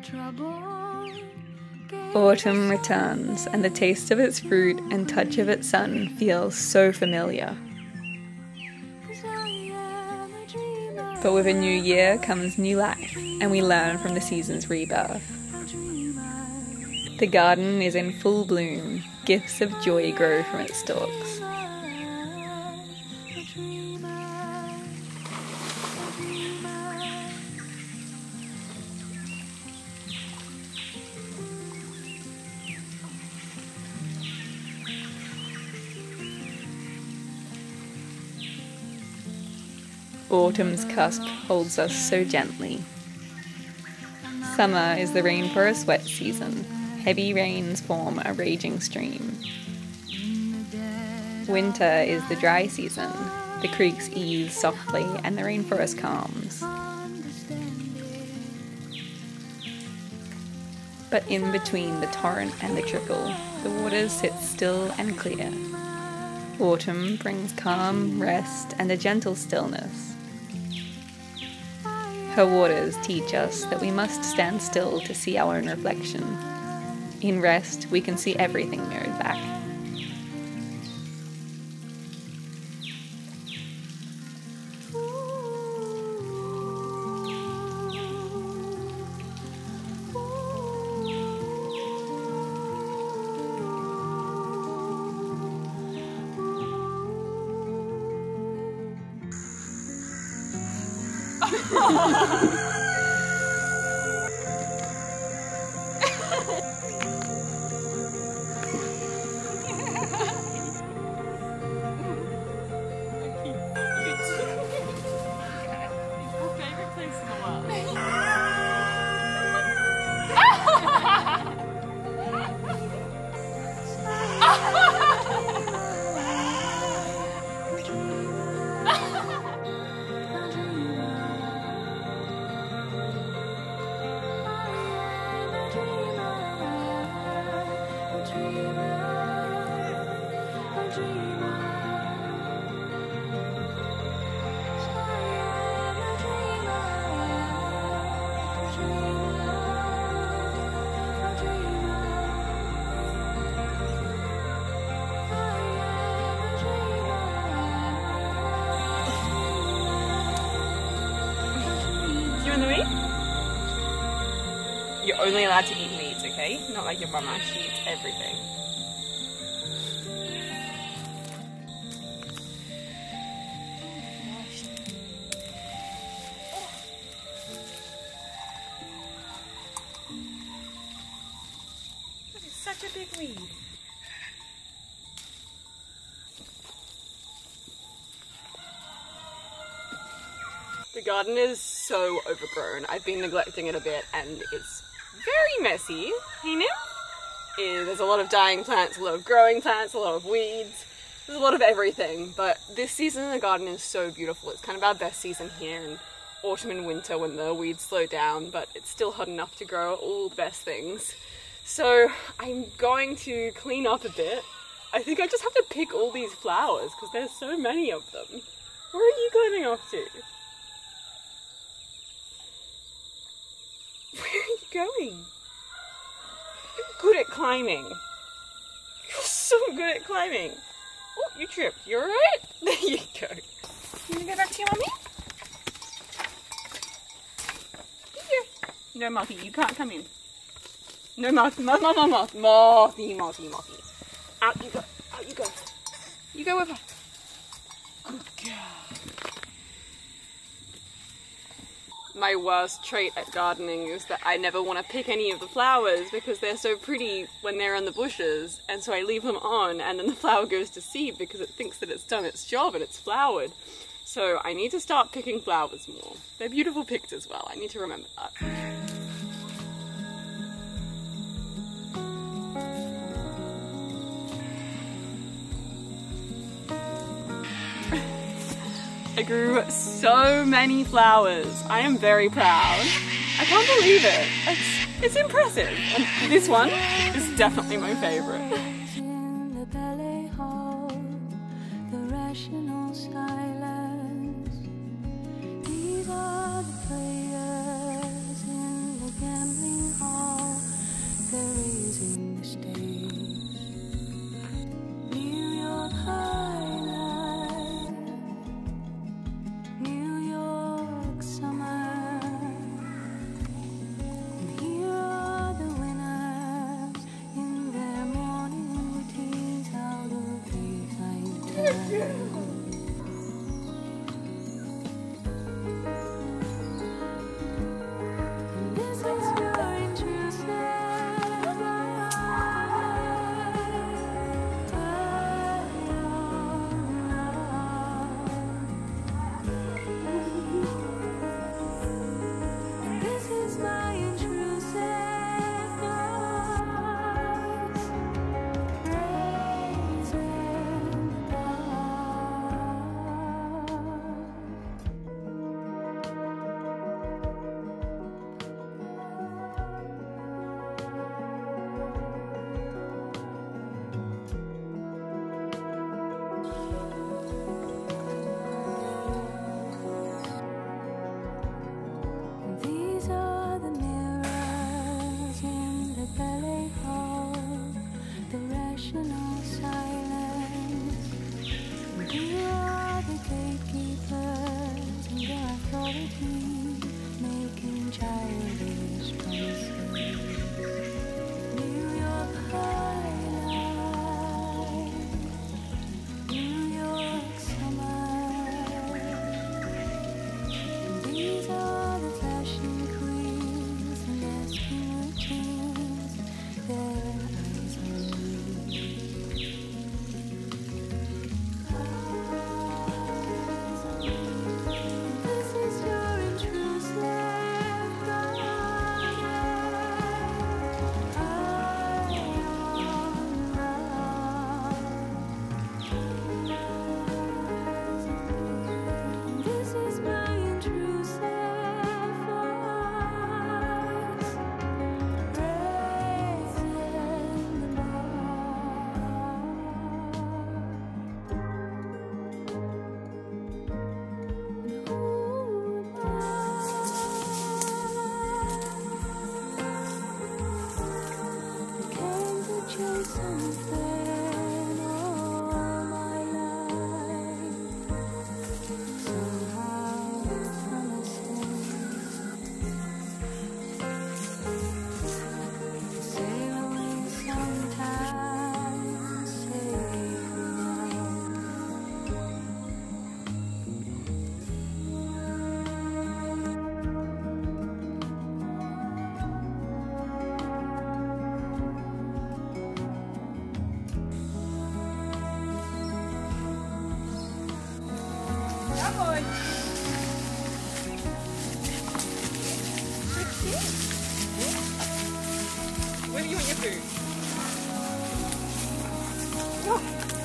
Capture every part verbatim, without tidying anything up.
Autumn returns, and the taste of its fruit and touch of its sun feels so familiar. But with a new year comes new life, and we learn from the season's rebirth. The garden is in full bloom, gifts of joy grow from its stalks. Autumn's cusp holds us so gently. Summer is the rainforest wet season. Heavy rains form a raging stream. Winter is the dry season. The creeks ease softly and the rainforest calms. But in between the torrent and the trickle, the waters sit still and clear. Autumn brings calm, rest, and a gentle stillness. Her waters teach us that we must stand still to see our own reflection. In rest, we can see everything mirrored back. You're only allowed to eat weeds, okay? Not like your mama, she eats everything. That is such a big weed. The garden is so overgrown. I've been neglecting it a bit and it's very messy. Hey, Nymph? Yeah, there's a lot of dying plants, a lot of growing plants, a lot of weeds. There's a lot of everything, but this season in the garden is so beautiful. It's kind of our best season here in autumn and winter when the weeds slow down, but it's still hot enough to grow all the best things. So I'm going to clean up a bit. I think I just have to pick all these flowers because there's so many of them. Where are you climbing off to? Where are you going? You're good at climbing. You're so good at climbing. Oh, you tripped. You alright? There you go. You wanna go back to your mummy? Here. No, Mothy, you can't come in. No, moth, moth, moth, moth, moth, mothy, mothy, mothy. Out you go. Out you go. You go with her. Good girl. My worst trait at gardening is that I never want to pick any of the flowers because they're so pretty when they're in the bushes, and so I leave them on and then the flower goes to seed because it thinks that it's done its job and it's flowered. So I need to start picking flowers more. They're beautiful picked as well, I need to remember that. I grew so many flowers. I am very proud. I can't believe it. It's, it's impressive. And this one is definitely my favorite. In the ballet hall, the rational silence. These are the players in the gambling hall. dream, making childish promises. New York highlight, New York summer. These are the fashion queens and asking routines, their eyes on me. This is your intrusive bride. I am This is my intrusive voice, raising the bar. Came to chase something all my life. Somehow promising, sail away sometimes, save Come on. Where do you want your food? Oh.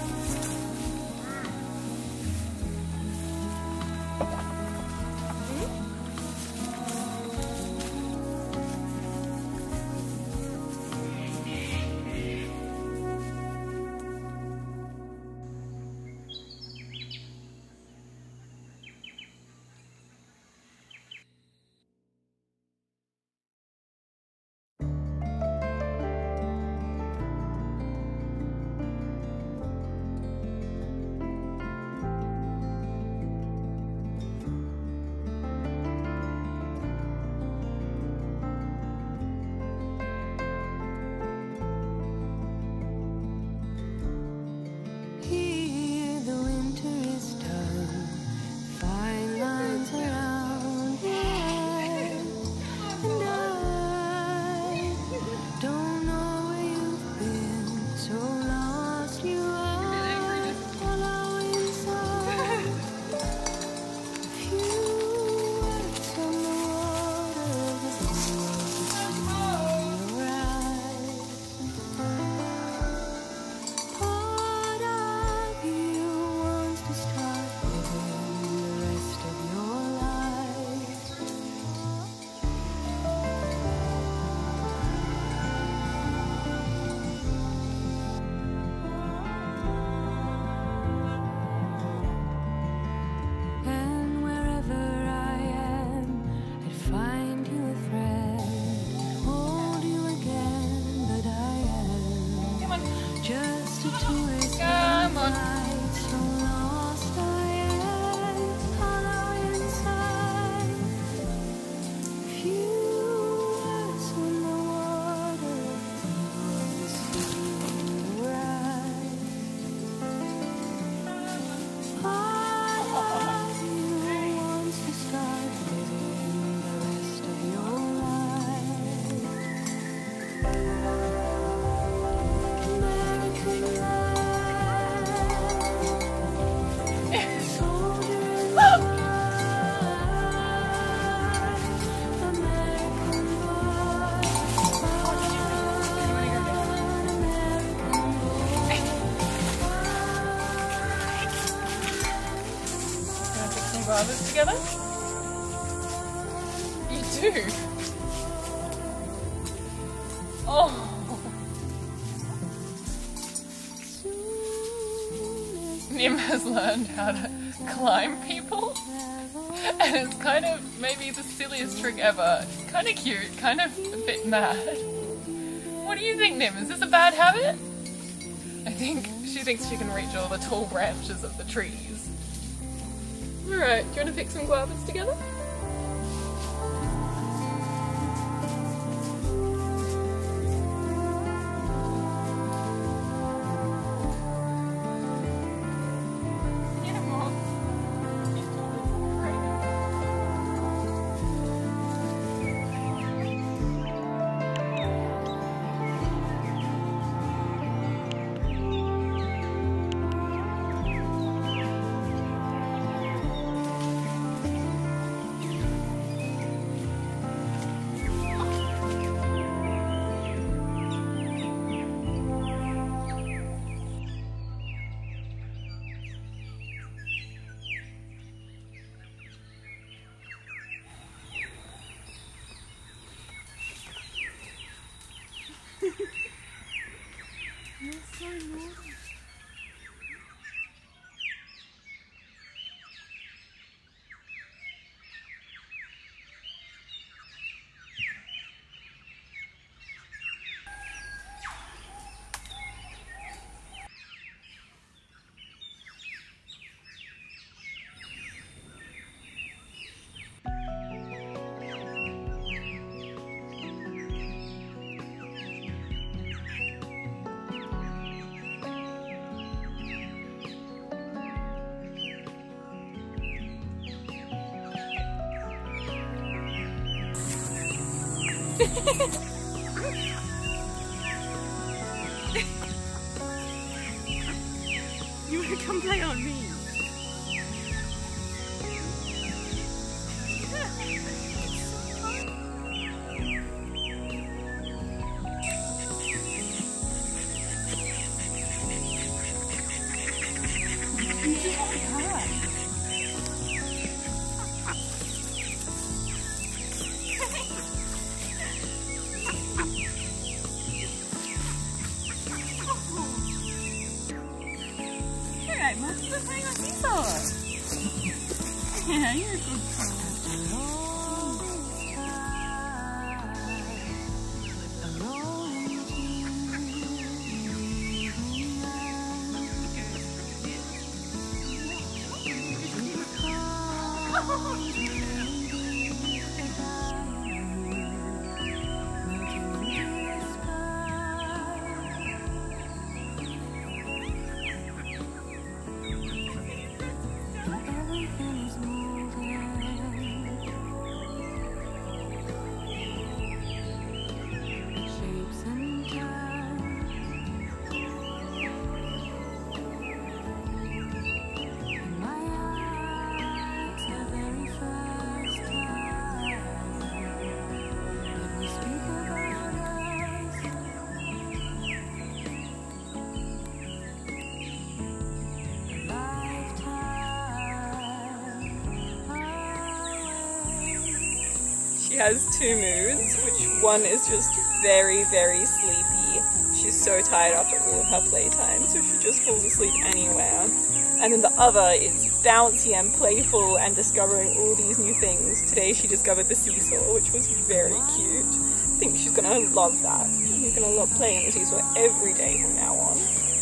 Here the winter is done, fine lines around your eyes, and I don't know where you've been, so lost you are, follow inside. A few words on the water, the blue rise. Part of you wants to start living the rest of your life. And wherever I am, I'd find you a friend, hold you again, but I am Come on. just a tourist. Come on. Night, so lost I am, hollow inside. Few words on the water, the sea rise. Part of you wants to start living the rest of your life. American life, soldier in the line, American boy, Want to pick some guavas together? You do? Oh! Nim has learned how to climb people, and it's kind of maybe the silliest trick ever. Kind of cute, kind of a bit mad. What do you think, Nim? Is this a bad habit? I think she thinks she can reach all the tall branches of the trees. Alright, do you want to pick some guavas together? You wanna come play on me? Yeah, you're a good She has two moods, which one is just very, very sleepy. She's so tired after all of her playtime, so she just falls asleep anywhere. And then the other is bouncy and playful and discovering all these new things. Today she discovered the seesaw, which was very cute. I think she's gonna love that. She's gonna love playing the seesaw every day from now on.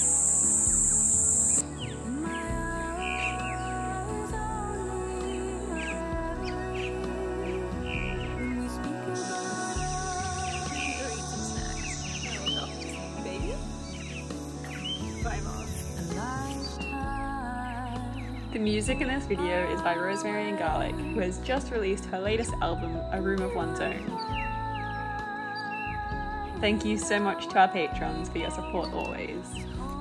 The music in this video is by Rosemary and Garlic, who has just released her latest album, A Room of One's Own. Thank you so much to our patrons for your support always.